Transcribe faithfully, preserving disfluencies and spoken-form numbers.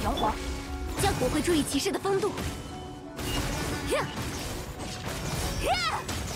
阳华，将我会注意骑士的风度。呀呀！